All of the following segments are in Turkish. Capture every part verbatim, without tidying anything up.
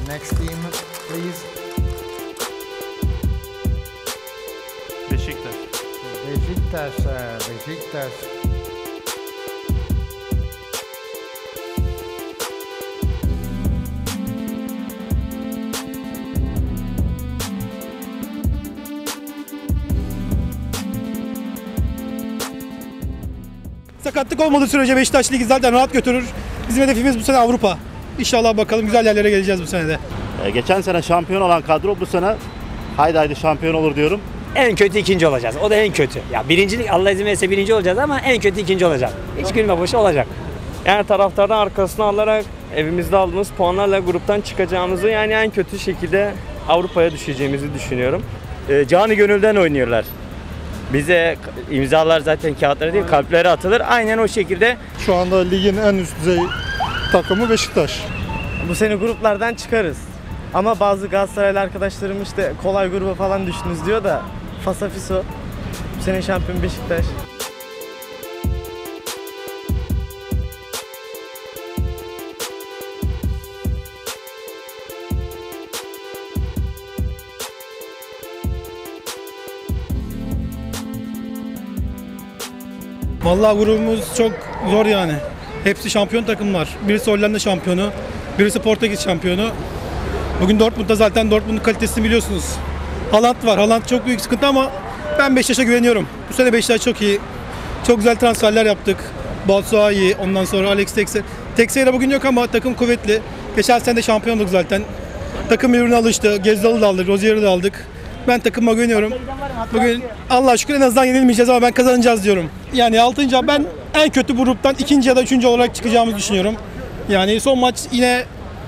Next team, please. Beşiktaş. Beşiktaş, uh, Beşiktaş. Sakatlık olmadığı sürece Beşiktaş Ligi zaten rahat götürür. Bizim hedefimiz bu sene Avrupa. İnşallah bakalım güzel yerlere geleceğiz bu sene de. Ee, geçen sene şampiyon olan kadro bu sene haydi haydi şampiyon olur diyorum. En kötü ikinci olacağız. O da en kötü. Ya birincilik Allah izin verirse birinci olacağız ama en kötü ikinci olacak. Hiç gülme boşu olacak. Yani taraftardan arkasına alarak evimizde aldığımız puanlarla gruptan çıkacağımızı, yani en kötü şekilde Avrupa'ya düşeceğimizi düşünüyorum. E, canı gönülden oynuyorlar. Bize imzalar zaten kağıtlara değil kalplere atılır. Aynen o şekilde. Şu anda ligin en üst düzey takımı Beşiktaş. Bu sene gruplardan çıkarız. Ama bazı Galatasaraylı arkadaşlarım işte kolay gruba falan düştünüz diyor da fasafiso. Bu sene şampiyon Beşiktaş. Vallahi grubumuz çok zor yani. Hepsi şampiyon takımlar. Birisi Hollanda şampiyonu, birisi Portekiz şampiyonu. Bugün Dortmund'da zaten Dortmund'un kalitesini biliyorsunuz. Haaland var. Haaland çok büyük sıkıntı ama ben Beşiktaş'a güveniyorum. Bu sene Beşiktaş çok iyi. Çok güzel transferler yaptık. Batshuayi, ondan sonra Alex Teixeira. Teixeira bugün yok ama takım kuvvetli. Geçen sene de şampiyonluk zaten. Takım birbirine alıştı. Gezzal'ı da aldık, Rozier'i de aldık. Ben takıma güveniyorum. Bugün Allah'a şükür en azından yenilmeyeceğiz ama ben kazanacağız diyorum. Yani altıncı ben en kötü gruptan ikinci ya da üçüncü olarak çıkacağımızı düşünüyorum. Yani son maç yine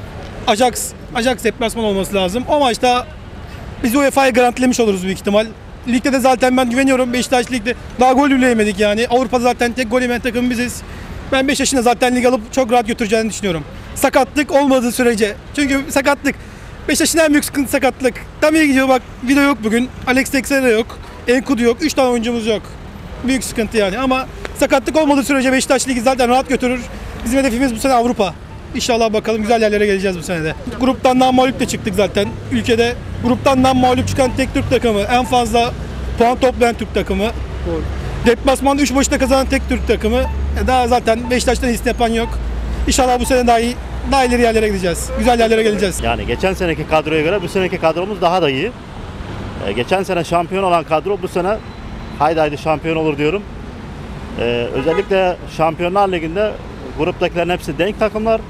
Ajax, Ajax deplasman olması lazım. O maçta biz U E F A'yı garantilemiş oluruz büyük ihtimal. Ligde de zaten ben güveniyorum. Beşiktaş ligde daha gol bile yemedik yani. Avrupa'da zaten tek gol yemeyen takım biziz. Ben Beşiktaş'ın zaten lig alıp çok rahat götüreceğini düşünüyorum. Sakatlık olmadığı sürece. Çünkü sakatlık Beşiktaş'ın en büyük sıkıntı sakatlık. Tam iyi gidiyor bak, video yok bugün. Alex Teixeira yok. Enkudu yok. üç tane oyuncumuz yok. Büyük sıkıntı yani ama sakatlık olmadığı sürece Beşiktaş Ligi zaten rahat götürür. Bizim hedefimiz bu sene Avrupa. İnşallah bakalım güzel yerlere geleceğiz bu sene de. Gruptan namağlup de çıktık zaten. Ülkede gruptan namağlup çıkan tek Türk takımı. En fazla puan toplayan Türk takımı. Doğru. Deplasmanda üç maçta kazanan tek Türk takımı. Daha zaten Beşiktaş'tan iyisini yapan yok. İnşallah bu sene daha iyi, daha ileri yerlere gideceğiz. Güzel yerlere geleceğiz. Yani geçen seneki kadroya göre bu seneki kadromuz daha da iyi. Ee, geçen sene şampiyon olan kadro bu sene haydi haydi şampiyon olur diyorum. Ee, özellikle Şampiyonlar Ligi'nde gruptakilerin hepsi denk takımlar.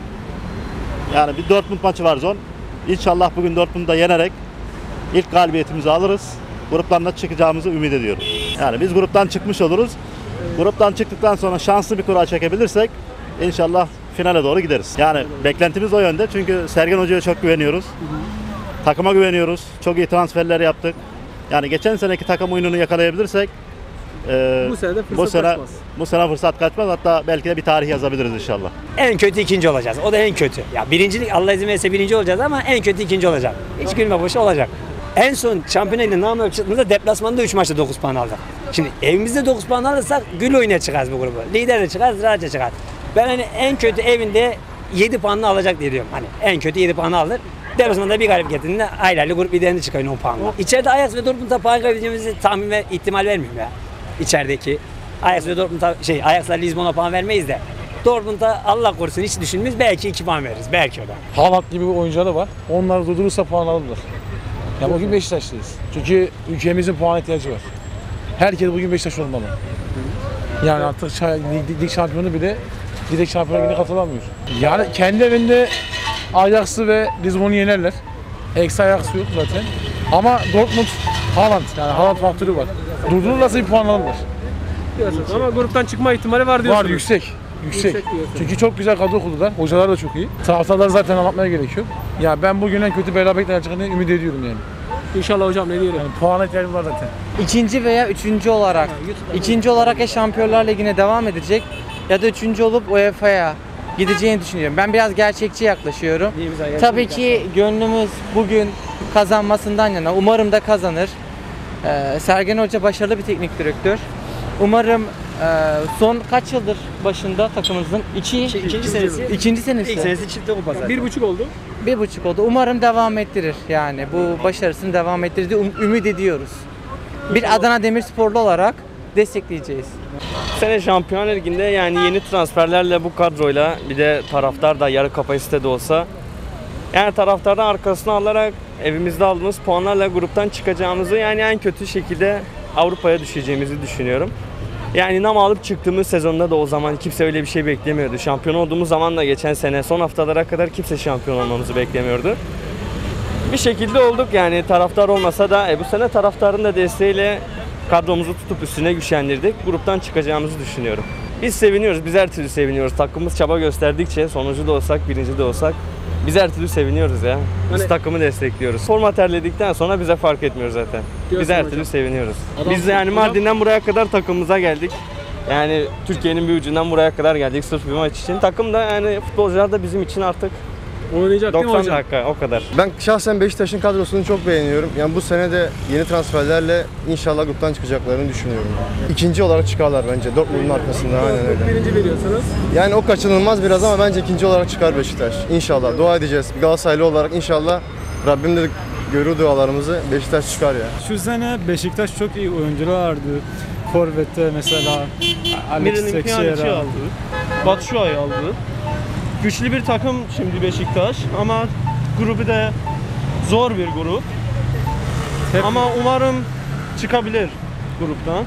Yani bir Dortmund maçı var zon. İnşallah bugün Dortmund'da yenerek ilk galibiyetimizi alırız. Gruplarına çıkacağımızı ümit ediyorum. Yani biz gruptan çıkmış oluruz. Gruptan çıktıktan sonra şanslı bir kura çekebilirsek inşallah finale doğru gideriz. Yani beklentimiz o yönde çünkü Sergen Hoca'ya çok güveniyoruz. Takıma güveniyoruz. Çok iyi transferler yaptık. Yani geçen seneki takım oyununu yakalayabilirsek e, bu sene de fırsat bu sene, kaçmaz. Bu sene fırsat kaçmaz. Hatta belki de bir tarih yazabiliriz inşallah. En kötü ikinci olacağız. O da en kötü. Ya birincilik Allah izin verirse birinci olacağız ama en kötü ikinci olacak. Hiç gülme boşu olacak. En son Şampiyonlar Ligi'nde namağlup çıktığımızda deplasmanda üç maçta dokuz puan aldık. Şimdi evimizde dokuz puan alırsak gül oynaya çıkarız bu grubu. Lider de çıkarız, rahatça çıkar. Ben hani en kötü evinde yedi puanını alacak diye diyorum. Hani en kötü yedi puanı alır. Deplasmanda bir galip getirdiğinde aylarlı grup liderinde çıkıyor on puanla. İçeride Ajax ve Dortmund'a puan kaybedeceğimizi tahmin ve ihtimal vermiyorum ya. İçerideki Ajax ve Dortmund'a şey Ajax'la Lizbon'a puan vermeyiz de Dortmund'a Allah korusun hiç düşünmeyiz, belki iki puan veririz, belki o da. Haaland gibi oyuncuları var. Onlar durdurursa puan alırlar. Ya bugün Beşiktaş'tayız. Çünkü ülkemizin puan ihtiyacı var. Herkes bugün Beşiktaş olmalı. Yani artık lig, lig şampiyonu bile direkt Şampiyonlar Ligi'ne katılamıyor. Yani kendi evinde Ajax'ı ve Lizbon'u yenerler. Eksi Ajax yok zaten. Ama Dortmund, Haaland yani Haaland faktörü var. Durdururlarsa bir puan alırlar. Diyorsunuz ama gruptan çıkma ihtimali var diyorsunuz. Var, yüksek. Yüksek. Yüksek Çünkü çok güzel kadro kurdular. Hocalar da çok iyi. Taraftarlar zaten anlatmaya gerekiyor. Ya ben bugün en kötü beraberlikle çıkacağını ümit ediyorum yani. İnşallah hocam, ne diyelim. Yani puana ihtiyacım var zaten. İkinci veya üçüncü olarak. İkinci olarak ya Şampiyonlar Ligi'ne devam edecek ya da üçüncü olup U E F A'ya gideceğini düşünüyorum. Ben biraz gerçekçi yaklaşıyorum. Tabii ki gönlümüz bugün kazanmasından yana. Umarım da kazanır. Ee, Sergen Hoca başarılı bir teknik direktör. Umarım e, son kaç yıldır başında takımımızın? İki, İkinci senesi. İkinci senesi. İlk senesi çıktı kupası. Bir buçuk oldu. Bir buçuk oldu. Umarım devam ettirir yani. Bu başarısını devam ettirir diye um- ümit ediyoruz. Bir Adana Demirsporlu olarak destekleyeceğiz. Bu sene Şampiyonlar Ligi'nde yani yeni transferlerle bu kadroyla bir de taraftar da yarı kapasitede olsa yani taraftardan arkasına alarak evimizde aldığımız puanlarla gruptan çıkacağımızı yani en kötü şekilde Avrupa'ya düşeceğimizi düşünüyorum. Yani nam alıp çıktığımız sezonda da o zaman kimse öyle bir şey beklemiyordu. Şampiyon olduğumuz zaman da geçen sene son haftalara kadar kimse şampiyon olmamızı beklemiyordu. Bir şekilde olduk yani taraftar olmasa da e, bu sene taraftarın da desteğiyle kadromuzu tutup üstüne güçlendirdik. Gruptan çıkacağımızı düşünüyorum. Biz seviniyoruz, biz her türlü seviniyoruz. Takımımız çaba gösterdikçe sonuncu da olsak, birinci de olsak biz her türlü seviniyoruz ya. Biz Hani- takımı destekliyoruz. Forma terledikten sonra bize fark etmiyor zaten. Biz Diyorsun her hocam. türlü seviniyoruz. Adam- Biz de yani hocam- Mardin'den buraya kadar takımımıza geldik. Yani Türkiye'nin bir ucundan buraya kadar geldik sırf bir maç için. Takım da yani futbolcular da bizim için artık Oynayacak değil mi doksan hocam? dakika o kadar. Ben şahsen Beşiktaş'ın kadrosunu çok beğeniyorum. Yani bu sene de yeni transferlerle inşallah gruptan çıkacaklarını düşünüyorum. İkinci olarak çıkarlar bence. Dortmund'un arkasında aynen öyle. Birinci veriyorsunuz. Yani o kaçınılmaz biraz ama bence ikinci olarak çıkar Beşiktaş. İnşallah. Dua edeceğiz. Bir Galatasaraylı olarak inşallah Rabbim de görür dualarımızı. Beşiktaş çıkar ya. Şu sene Beşiktaş çok iyi oyuncular vardı. Forvet'te mesela Alex Teixeira aldı. Batshuayi aldı. Güçlü bir takım şimdi Beşiktaş ama grubu da zor bir grup. Hep- Ama umarım çıkabilir gruptan.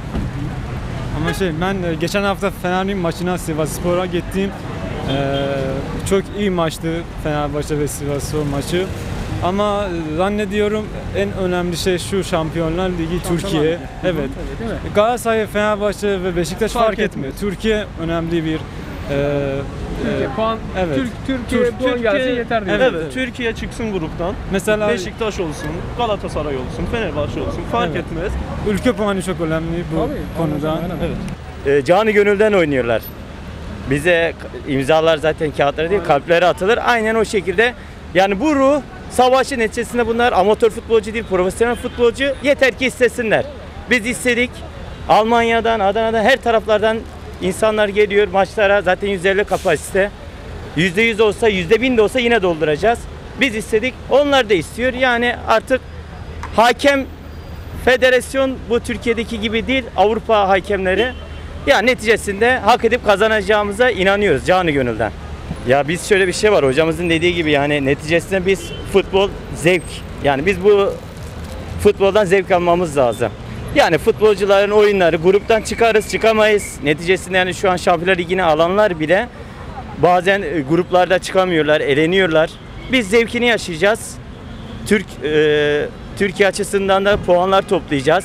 Ama şey ben e, geçen hafta Fener'in maçına Sivasspor'a gittim. Ee, çok iyi maçtı Fenerbahçe ve Sivasspor maçı. Ama e, zannediyorum en önemli şey şu Şampiyonlar Ligi Türkiye. Ligi. Evet. Tabii, değil mi? Galatasaray, Fenerbahçe ve Beşiktaş fark, Fark etmiyor. Türkiye önemli bir e, Türkiye e, puan, evet. Türk, Türkiye Türk- puan gelsin yeter diyor. Evet, Evet. Türkiye çıksın gruptan. Mesela Beşiktaş olsun, Galatasaray olsun, Fenerbahçe olsun fark Evet. etmez. ülke puanı çok önemli bu Tabii, konuda. aynen, aynen. Evet. E, canı gönülden oynuyorlar. Bize imzalar zaten kağıtlara değil kalplere atılır. Aynen o şekilde. Yani bu ruh savaşın neticesinde bunlar amatör futbolcu değil, profesyonel futbolcu. Yeter ki istesinler. Biz istedik. Almanya'dan, Adana'dan her taraflardan insanlar geliyor maçlara. Zaten yüzde elli kapasite. yüzde yüz olsa, yüzde bin de olsa yine dolduracağız. Biz istedik. Onlar da istiyor. Yani artık hakem federasyon bu Türkiye'deki gibi değil. Avrupa hakemleri. Ya neticesinde hak edip kazanacağımıza inanıyoruz canı gönülden. Ya biz şöyle bir şey var hocamızın dediği gibi yani neticesinde biz futbol zevk. Yani biz bu futboldan zevk almamız lazım. Yani futbolcuların oyunları gruptan çıkarız çıkamayız. Neticesinde yani şu an Şampiyonlar Ligi'ne alanlar bile bazen e, gruplarda çıkamıyorlar, eleniyorlar. Biz zevkini yaşayacağız. Türk e, Türkiye açısından da puanlar toplayacağız.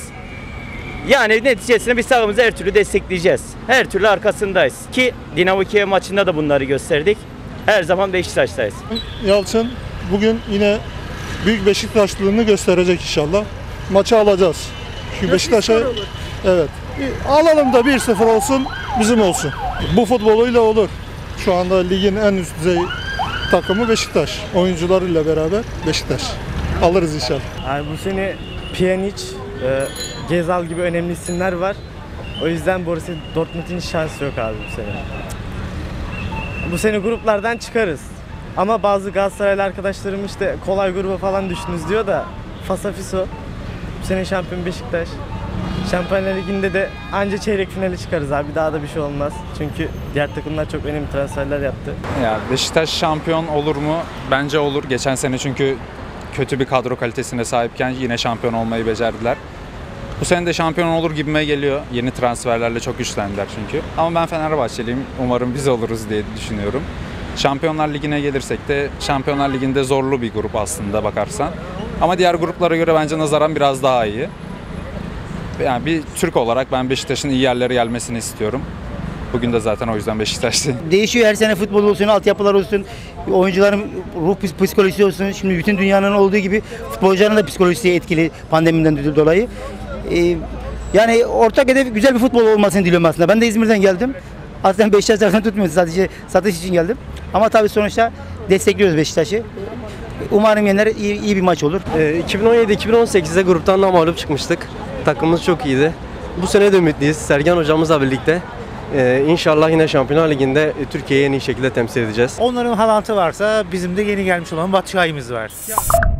Yani neticesinde biz takımımızı her türlü destekleyeceğiz. Her türlü arkasındayız. Ki Dinamo Kiev maçında da bunları gösterdik. Her zaman Beşiktaş'tayız. Yalçın bugün yine büyük Beşiktaşlılığını gösterecek inşallah. Maçı alacağız. Çünkü Beşiktaş'a evet. Alalım da bir sıfır olsun, bizim olsun. Bu futboluyla olur. Şu anda ligin en üst düzey takımı Beşiktaş. Oyuncularıyla beraber Beşiktaş. Alırız inşallah. Yani bu sene Pjanic, e, Gezal gibi önemli isimler var. O yüzden Borussia Dortmund'un hiç şansı yok abi bu sene. Bu sene gruplardan çıkarız. Ama bazı Galatasaraylı arkadaşlarım işte kolay gruba falan düştünüz diyor da fasafiso. Bu sene şampiyon Beşiktaş. Şampiyonlar Ligi'nde de anca çeyrek finale çıkarız abi. Daha da bir şey olmaz. Çünkü diğer takımlar çok önemli transferler yaptı. Ya Beşiktaş şampiyon olur mu? Bence olur. Geçen sene çünkü kötü bir kadro kalitesine sahipken yine şampiyon olmayı becerdiler. Bu sene de şampiyon olur gibime geliyor. Yeni transferlerle çok güçlendiler çünkü. Ama ben Fenerbahçeliyim. Umarım biz oluruz diye düşünüyorum. Şampiyonlar Ligi'ne gelirsek de Şampiyonlar Ligi'nde zorlu bir grup aslında bakarsan. Ama diğer gruplara göre bence nazaran biraz daha iyi. Yani bir Türk olarak ben Beşiktaş'ın iyi yerlere gelmesini istiyorum. Bugün de zaten o yüzden Beşiktaş'tayım. Değişiyor her sene futbol olsun, altyapılar olsun, oyuncuların ruh psikolojisi olsun. Şimdi bütün dünyanın olduğu gibi futbolcuların da psikolojisi etkili pandemiden dolayı. Ee, yani ortak hedef güzel bir futbol olmasını diliyorum aslında. Ben de İzmir'den geldim. Aslında Beşiktaş tarafından tutmuyoruz, sadece satış için geldim. Ama tabii sonuçta destekliyoruz Beşiktaş'ı. Umarım yener, iyi, iyi bir maç olur. iki bin on yedi iki bin on sekizde gruptan da mağlup çıkmıştık. Takımımız çok iyiydi. Bu sene de ümitliyiz Sergen hocamızla birlikte. Ee, inşallah yine Şampiyonlar Ligi'nde Türkiye'yi en iyi şekilde temsil edeceğiz. Onların Haaland'ı varsa bizim de yeni gelmiş olan Batshuayi'miz var.